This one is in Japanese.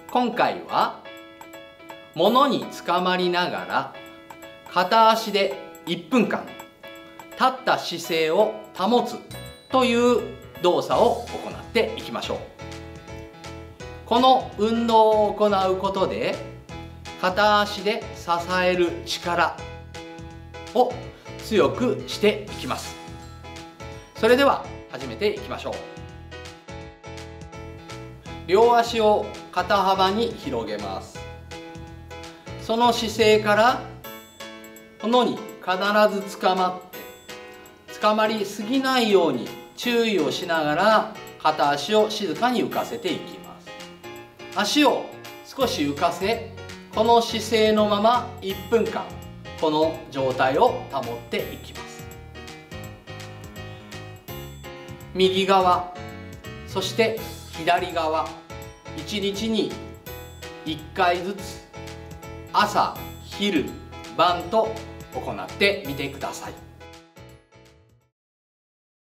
今回は物につかまりながら片足で1分間立った姿勢を保つという動作を行っていきましょう。この運動を行うことで片足で支える力を強くしていきます。それでは始めていきましょう。両足を肩幅に広げます。その姿勢から物に必ずつかまってつかまりすぎないように注意をしながら片足を静かに浮かせていきます。足を少し浮かせ、この姿勢のまま1分間この状態を保っていきます。右側、そして左側、1日に1回ずつ朝昼晩と行ってみてください。